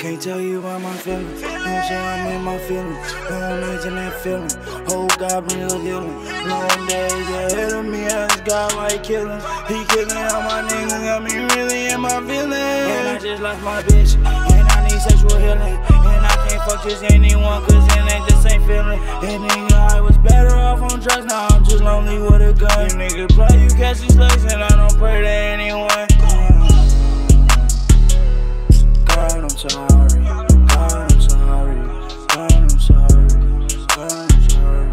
can't tell you about my feelings. You know what I'm saying? I'm in my feelings. Long nights in that feeling. Oh, God brings a healing. Long days ahead of me. Ask God why he killing. He killing all my niggas. Got me really in my feelings. And I just lost my bitch. And I need sexual healing. And I can't fuck just anyone, cause it ain't the same feeling. And nigga, I was better off on drugs. Now I'm just lonely with a gun. You nigga play, you catch these slugs. And I don't pray to anyone. God, I'm sorry. God, I'm sorry. God, I'm sorry. God, I'm sorry.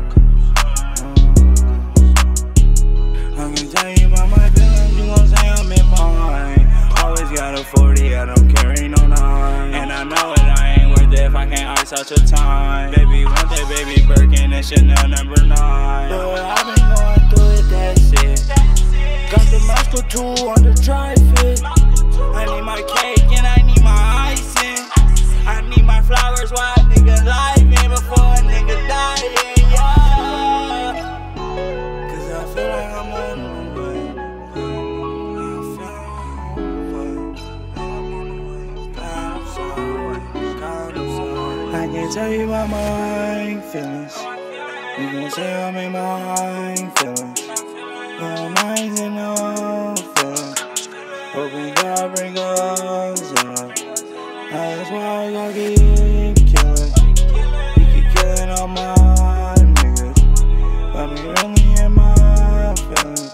I can tell you about my feelings. You gon' say I'm in mine. Always got a 40, I don't carry no 9. And I know it, I ain't worth it if I can't ice out your time. Baby, want that baby Birkin and Chanel number 9. But I've been going through it, that's it. Got the Moscow 2 on the tri-fit. I need my cake and I need my icing. I need my flowers while a nigga livin' before a nigga dyin', yeah. Cause I feel like I'm on the way. I can't tell you about my feelings. You gon' say I'm in my feelings. No minds and no feelings. Hoping God bring us up. That's why I gotta keep killing. You keep killing all my niggas. Got me really in my feelings.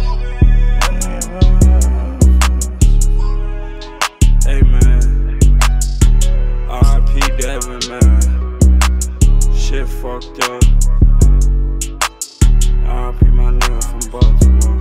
Hey man, R.I.P. Devin, man. Shit fucked up. R.I.P. my nigga from Baltimore.